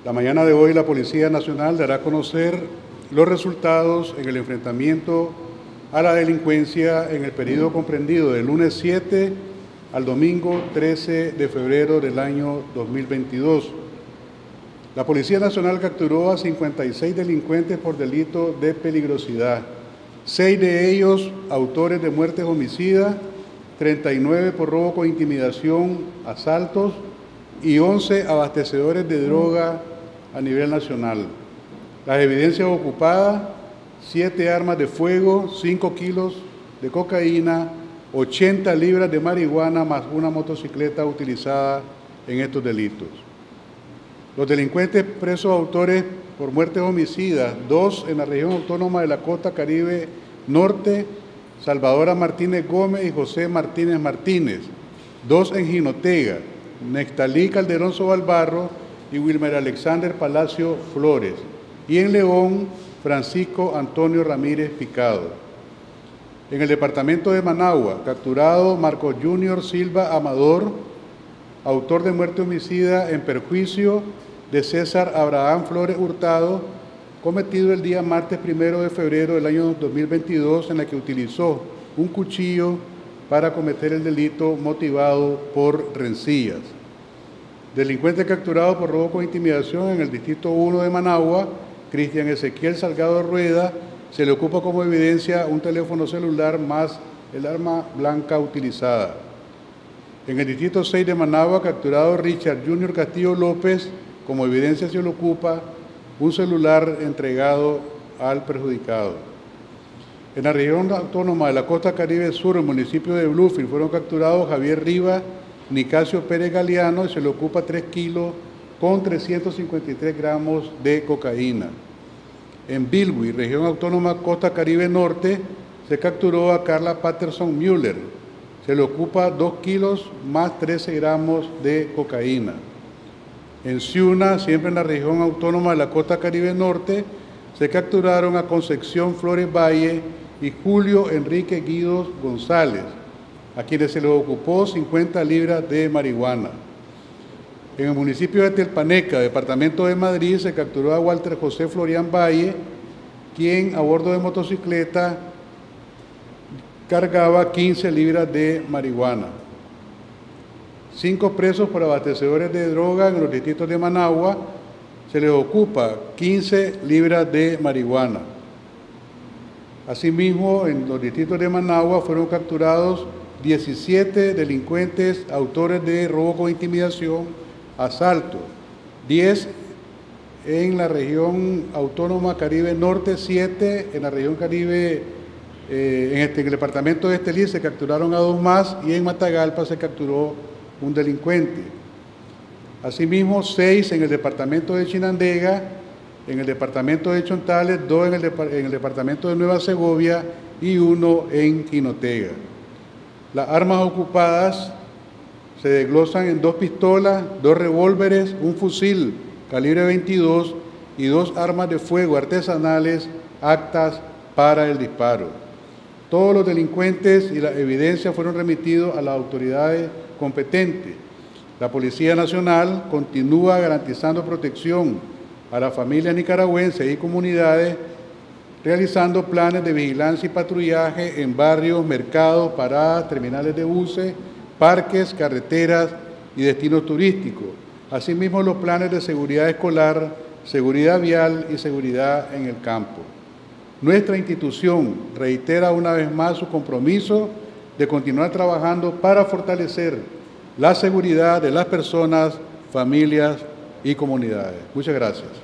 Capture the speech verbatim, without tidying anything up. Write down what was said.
La mañana de hoy la Policía Nacional dará a conocer los resultados en el enfrentamiento a la delincuencia en el periodo comprendido del lunes siete al domingo trece de febrero del año dos mil veintidós. La Policía Nacional capturó a cincuenta y seis delincuentes por delito de peligrosidad, seis de ellos autores de muertes homicidas, treinta y nueve por robo con intimidación, asaltos y once abastecedores de droga a nivel nacional. Las evidencias ocupadas: siete armas de fuego, cinco kilos de cocaína, ochenta libras de marihuana más una motocicleta utilizada en estos delitos. Los delincuentes presos autores por muertes homicidas, dos en la región autónoma de la Costa Caribe Norte, Salvadora Martínez Gómez y José Martínez Martínez, dos en Jinotega, Nextalí Calderón Sobalbarro y Wilmer Alexander Palacio Flores, y en León, Francisco Antonio Ramírez Picado. En el departamento de Managua, capturado Marcos Junior Silva Amador, autor de muerte homicida en perjuicio de César Abraham Flores Hurtado, cometido el día martes primero de febrero del año dos mil veintidós, en la que utilizó un cuchillo para cometer el delito motivado por rencillas. Delincuente capturado por robo con intimidación en el distrito uno de Managua, Cristian Ezequiel Salgado Rueda, se le ocupa como evidencia un teléfono celular más el arma blanca utilizada. En el distrito seis de Managua, capturado Richard Junior Castillo López, como evidencia se le ocupa un celular entregado al perjudicado. En la región autónoma de la Costa Caribe Sur, el municipio de Bluefield, fueron capturados Javier Rivas, Nicasio Pérez Galeano, y se le ocupa tres kilos con trescientos cincuenta y tres gramos de cocaína. En Bilwi, región autónoma Costa Caribe Norte, se capturó a Carla Patterson Müller. Se le ocupa dos kilos más trece gramos de cocaína. En Ciuna, siempre en la región autónoma de la Costa Caribe Norte, se capturaron a Concepción Flores Valle y Julio Enrique Guidos González, a quienes se les ocupó cincuenta libras de marihuana. En el municipio de Telpaneca, departamento de Madrid, se capturó a Walter José Florián Valle, quien a bordo de motocicleta cargaba quince libras de marihuana. Cinco presos por abastecedores de droga en los distritos de Managua, se les ocupa quince libras de marihuana. Asimismo, en los distritos de Managua fueron capturados diecisiete delincuentes autores de robo con intimidación, asalto, diez en la región autónoma Caribe Norte, siete en la región Caribe, eh, en, este, en el departamento de Estelí se capturaron a dos más, y en Matagalpa se capturó un delincuente. Asimismo, seis en el departamento de Chinandega, en el departamento de Chontales, dos en el, en el departamento de Nueva Segovia y uno en Jinotega. Las armas ocupadas se desglosan en dos pistolas, dos revólveres, un fusil calibre veintidós y dos armas de fuego artesanales aptas para el disparo. Todos los delincuentes y las evidencias fueron remitidos a las autoridades competentes. La Policía Nacional continúa garantizando protección a las familias nicaragüenses y comunidades, realizando planes de vigilancia y patrullaje en barrios, mercados, paradas, terminales de buses, parques, carreteras y destinos turísticos. Asimismo, los planes de seguridad escolar, seguridad vial y seguridad en el campo. Nuestra institución reitera una vez más su compromiso de continuar trabajando para fortalecer la seguridad de las personas, familias y comunidades. Muchas gracias.